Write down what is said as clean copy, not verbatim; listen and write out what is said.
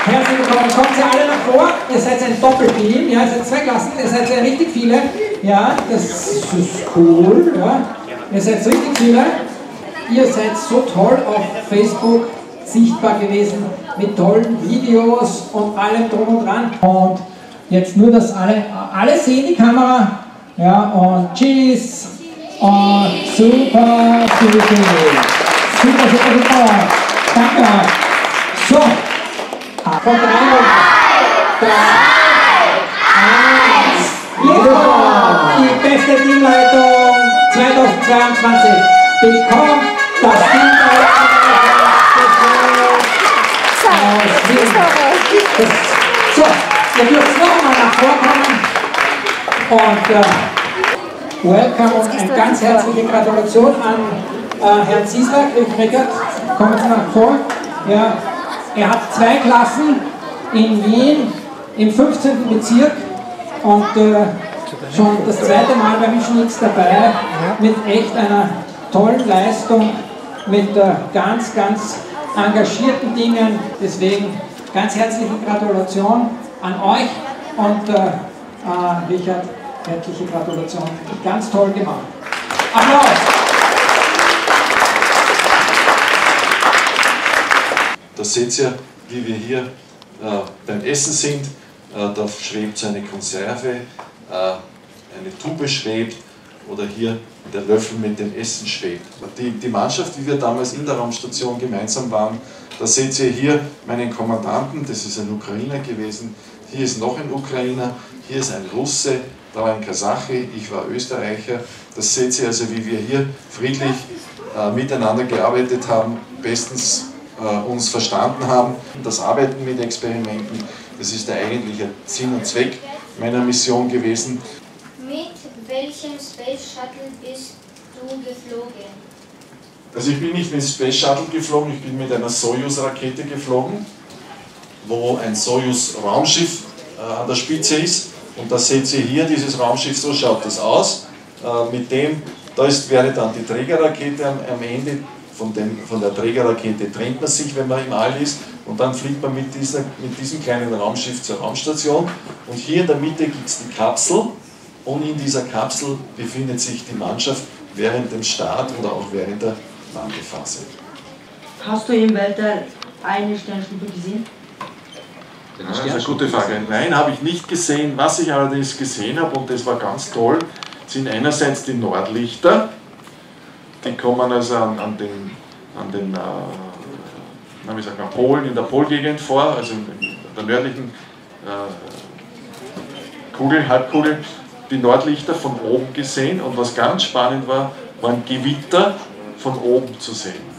Herzlich willkommen. Kommt ihr alle nach vor? Ihr seid ein Doppelteam, ja, ihr seid 2 Klassen, ihr seid ja richtig viele. Ja, das ist cool. Ja. Ihr seid richtig viele. Ihr seid so toll auf Facebook sichtbar gewesen mit tollen Videos und allem drum und dran. Und jetzt nur, dass alle sehen die Kamera. Ja, und tschüss. Und super, super, super, super, super. Danke. So. Von 3, 2, 1. Die beste Teamleitung 2022 bekommt das Teamleitung. So, ihr dürft noch einmal nach vorkommen und welcome und eine ganz herzliche Gratulation an Herrn Zieslak. Richard, kommen Sie nach vor. Ja, er hat 2 Klassen in Wien im 15. Bezirk und schon das 2. Mal bei Mission X dabei mit echt einer tollen Leistung, mit ganz, ganz engagierten Dingen. Deswegen ganz herzliche Gratulation an euch und Richard, herzliche Gratulation. Ganz toll gemacht. Applaus! Da seht ihr, wie wir hier beim Essen sind. Da schwebt so eine Konserve, eine Tube schwebt oder hier der Löffel mit dem Essen schwebt. Die Mannschaft, wie wir damals in der Raumstation gemeinsam waren, da seht ihr hier meinen Kommandanten, das ist ein Ukrainer gewesen, hier ist noch ein Ukrainer, hier ist ein Russe, da war ein Kasache, ich war Österreicher. Das seht ihr also, wie wir hier friedlich miteinander gearbeitet haben, bestens uns verstanden haben. Das Arbeiten mit Experimenten, das ist der eigentliche Sinn und Zweck meiner Mission gewesen. Mit welchem Space Shuttle bist du geflogen? Also ich bin nicht mit Space Shuttle geflogen, ich bin mit einer Soyuz-Rakete geflogen, wo ein Soyuz-Raumschiff an der Spitze ist. Und das seht ihr hier, dieses Raumschiff, so schaut das aus. Mit dem, wäre dann die Trägerrakete am Ende. Von der Trägerrakete trennt man sich, wenn man im All ist, und dann fliegt man mit diesem kleinen Raumschiff zur Raumstation. Und hier in der Mitte gibt es die Kapsel, und in dieser Kapsel befindet sich die Mannschaft während dem Start oder auch während der Landephase. Hast du im Weltall eine Sternschnuppe gesehen? Das ist eine gute Frage. Nein, habe ich nicht gesehen. Was ich allerdings gesehen habe, und das war ganz toll, sind einerseits die Nordlichter. Die kommen also an den wie sagt man, Polen, in der Polgegend vor, also in der nördlichen Halbkugel, die Nordlichter von oben gesehen, und was ganz spannend war, waren Gewitter von oben zu sehen.